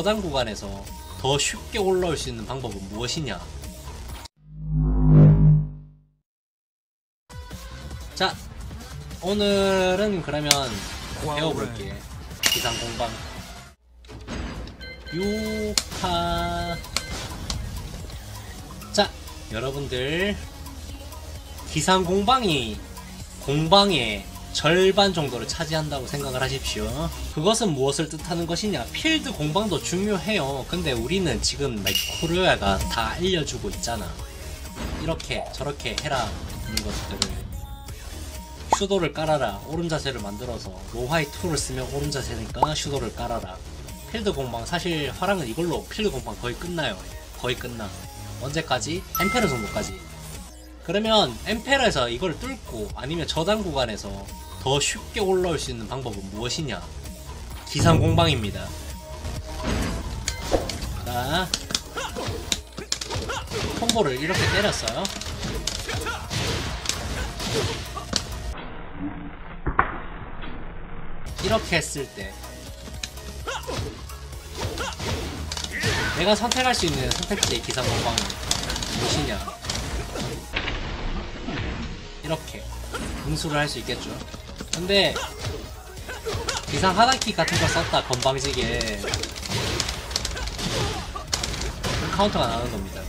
저단 구간에서 더 쉽게 올라올 수 있는 방법은 무엇이냐? 자, 오늘은 그러면 배워볼게. 기상공방 6화. 자, 여러분들 기상공방이 공방의 절반 정도를 차지한다고 생각을 하십시오. 그것은 무엇을 뜻하는 것이냐? 필드 공방도 중요해요. 근데 우리는 지금 코르야가 다 알려주고 있잖아. 이렇게 저렇게 해라 하는 것들을. 슈도를 깔아라. 오른 자세를 만들어서 로하이 2를 쓰면 오른 자세니까 슈도를 깔아라. 필드 공방, 사실 화랑은 이걸로 필드 공방 거의 끝나요. 거의 끝나. 언제까지? 엠페르 정도까지. 그러면 엠페르에서 이걸 뚫고 아니면 저단 구간에서 더 쉽게 올라올 수 있는 방법은 무엇이냐? 기상 공방입니다. 자, 콤보를 이렇게 때렸어요. 이렇게 했을 때 내가 선택할 수 있는 선택지의 기상 공방은 무엇이냐? 이렇게 응수를 할 수 있겠죠. 근데 기상 하단킥 같은 거 썼다 건방지게 카운터가 나는 겁니다.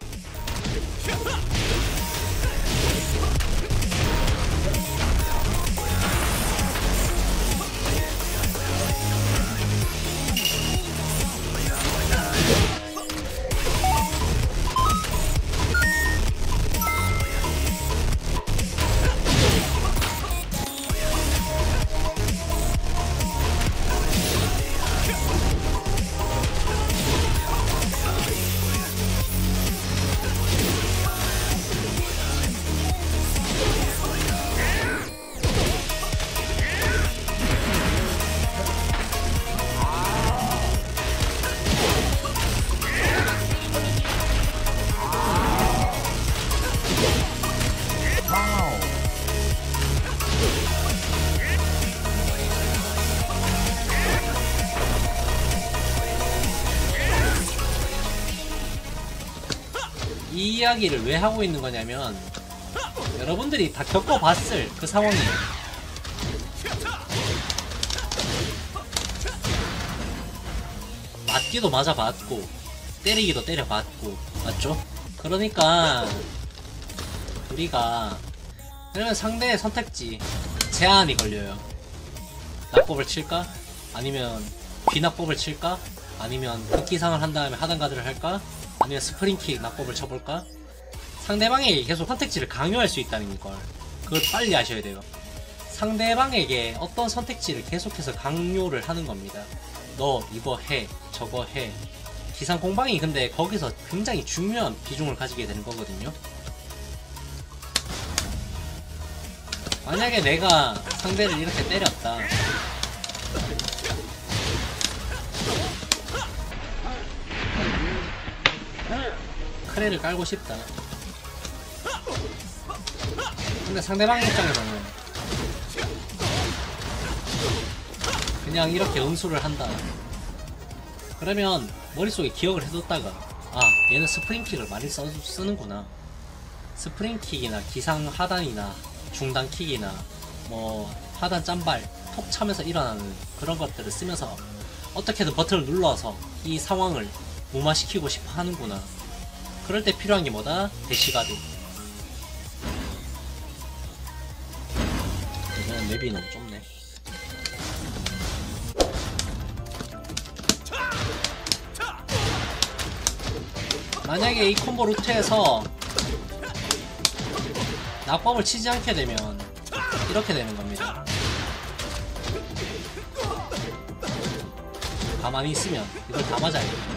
이 이야기를 왜 하고 있는 거냐면 여러분들이 다 겪어봤을 그 상황이에요. 맞기도 맞아봤고 때리기도 때려봤고 맞죠? 그러니까 우리가 그러면 상대의 선택지 제한이 걸려요. 낙법을 칠까? 아니면 비낙법을 칠까? 아니면 극기상을 한 다음에 하단가드를 할까? 아니면 스프링킥 낙법을 쳐볼까? 상대방에게 계속 선택지를 강요할 수 있다는 걸 그걸 빨리 아셔야 돼요. 상대방에게 어떤 선택지를 계속해서 강요를 하는 겁니다. 너 이거 해, 저거 해. 기상 공방이 근데 거기서 굉장히 중요한 비중을 가지게 되는 거거든요. 만약에 내가 상대를 이렇게 때렸다. 크레를 깔고 싶다. 근데 상대방 입장에서는 그냥 이렇게 응수를 한다. 그러면 머릿속에 기억을 해뒀다가 아, 얘는 스프링킥을 많이 쓰는구나. 스프링킥이나 기상 하단이나 중단킥이나 뭐 하단 짬발 톡 차면서 일어나는 그런 것들을 쓰면서 어떻게든 버튼을 눌러서 이 상황을 무마시키고 싶어 하는구나. 그럴 때 필요한 게 뭐다? 대시가드. 이거는 맵이 너무 좁네. 만약에 이 콤보 루트에서 낙법을 치지 않게 되면 이렇게 되는 겁니다. 가만히 있으면 이걸 다 맞아야 돼요.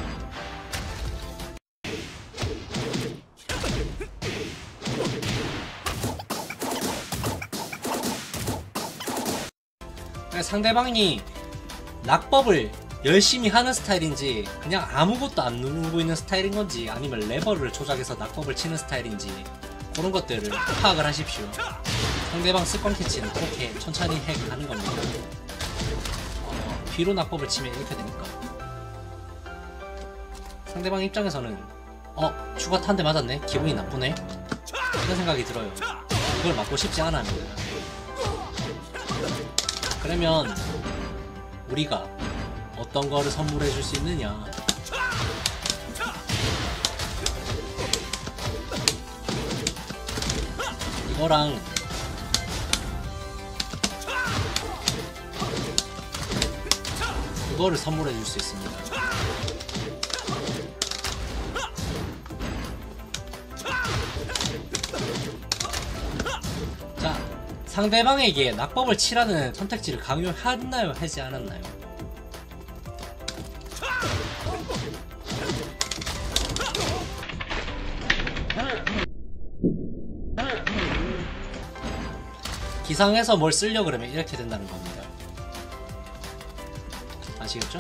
상대방이 낙법을 열심히 하는 스타일인지 그냥 아무것도 안 누르고 있는 스타일인 건지 아니면 레버를 조작해서 낙법을 치는 스타일인지 그런 것들을 파악을 하십시오. 상대방 습관 캐치는 그렇게 천천히 해가는 겁니다. 뒤로 낙법을 치면 이렇게 되니까. 상대방 입장에서는 추가 탄 대 맞았네? 기분이 나쁘네? 이런 생각이 들어요. 그걸 맞고 싶지 않아 합니다. 그러면 우리가 어떤 거를 선물해 줄 수 있느냐? 이거랑 그거를 선물해 줄 수 있습니다. 자, 상대방에게 낙법을 치라는 선택지를 강요했나요? 하지 않았나요? 기상해서 뭘 쓰려고 그러면 이렇게 된다는 겁니다. 아시겠죠?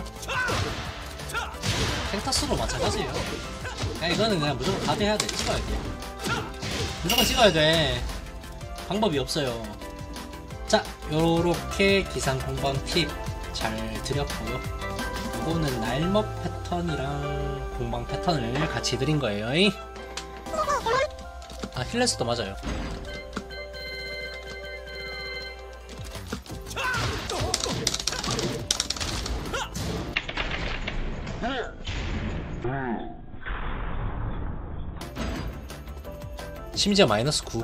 펜타스도 마찬가지예요. 그냥 이거는 그냥 무조건 가드해야 돼. 찍어야 돼. 무조건 찍어야 돼. 방법이 없어요. 자, 요렇게 기상 공방 팁 잘 드렸고요. 이거는 날먹 패턴이랑 공방 패턴을 같이 드린 거예요. 아, 힐레스도 맞아요. 심지어 마이너스 9.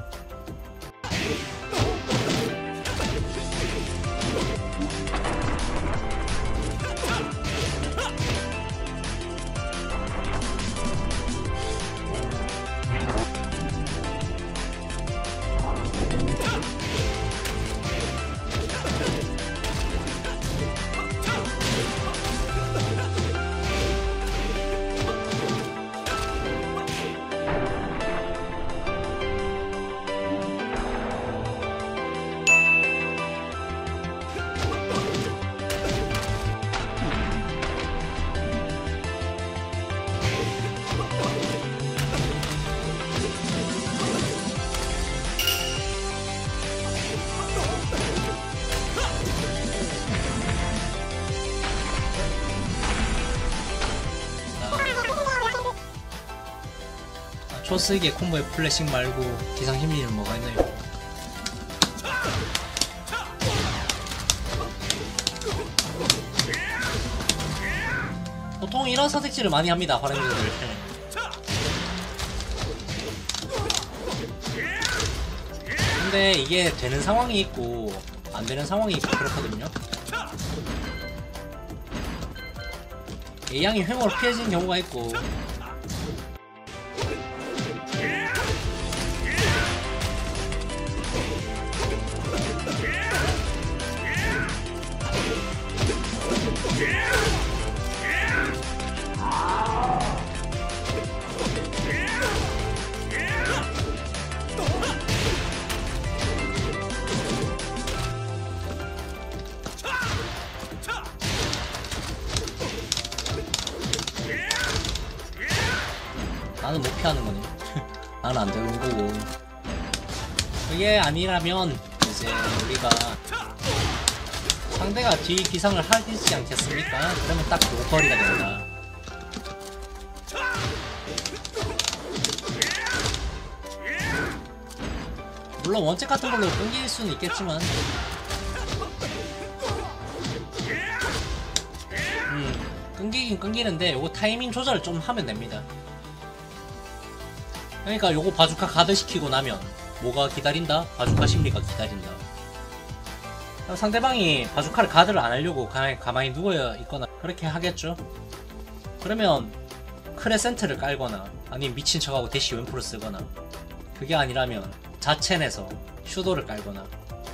초쓰기의 콤보에 플래싱 말고 기상 힘리는 뭐가 있나요? 보통 이런 선택지를 많이 합니다, 화랭이들. 근데 이게 되는 상황이 있고 안 되는 상황이 있고 그렇거든요. A양이 횡으로 피해지는 경우가 있고, 나는 못 피하는 거네. 나는 안 되는 거고. 그게 아니라면 이제 우리가 상대가 뒤 기상을 하지 않겠습니까? 그러면 딱 노거리가 됩니다. 물론 원책 같은 걸로 끊길 수는 있겠지만, 끊기긴 끊기는데 요거 타이밍 조절을 좀 하면 됩니다. 그러니까 요거 바주카 가드 시키고 나면 뭐가 기다린다? 바주카 심리가 기다린다. 상대방이 바주카를 가드를 안 하려고 가만히 누워 있거나 그렇게 하겠죠? 그러면 크레센트를 깔거나 아니면 미친 척하고 대시 왼프를 쓰거나, 그게 아니라면 자첸에서 슈도를 깔거나,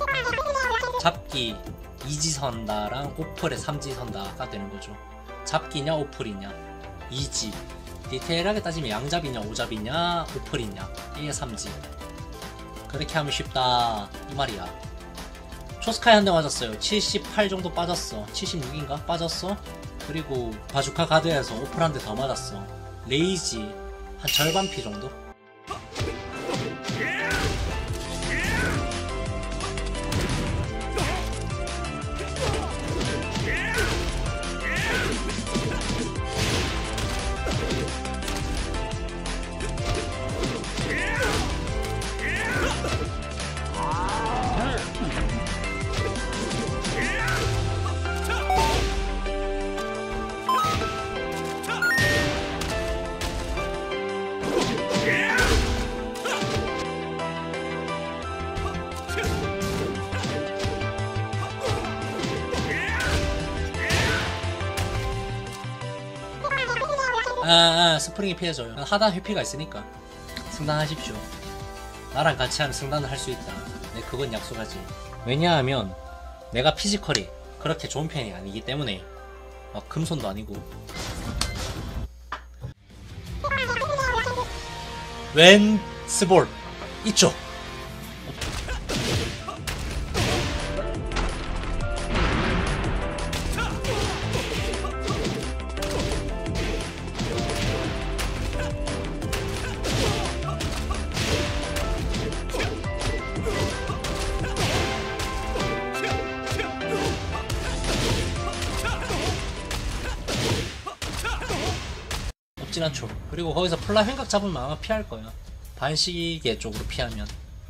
잡기 2지 선다랑 오플에 3지 선다가 되는 거죠. 잡기냐 오플이냐 2지, 디테일하게 따지면 양잡이냐 오잡이냐 오플이냐 이게 3지. 그렇게 하면 쉽다 이 말이야. 초스카이 한 대 맞았어요. 78 정도 빠졌어. 76인가? 빠졌어. 그리고 바주카 가드에서 오플 한 대 더 맞았어. 레이지 한 절반 피 정도? 스프링이 피해줘요. 하단 회피가 있으니까 승단하십시오. 나랑 같이 하면 승단을 할 수 있다. 네, 그건 약속하지. 왜냐하면 내가 피지컬이 그렇게 좋은 편이 아니기 때문에. 금손도 아니고. 웬 스볼 이쪽. 없진 않죠. 그리고 거기서 플라 횡각 잡으면 아마 피할 거야. 반시계 쪽으로 피하면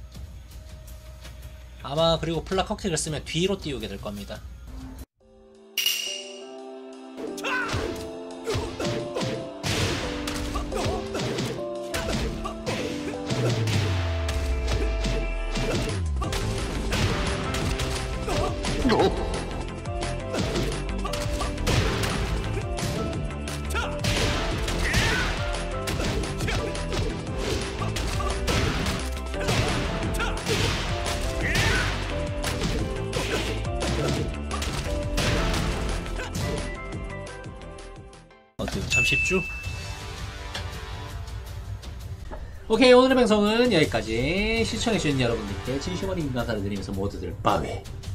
아마. 그리고 플라 컥택을 쓰면 뒤로 띄우게 될 겁니다. 어때요? 참 쉽죠? 오케이, 오늘의 방송은 여기까지. 시청해주신 여러분들께 진심 어린 감사를 드리면서 모두들 바위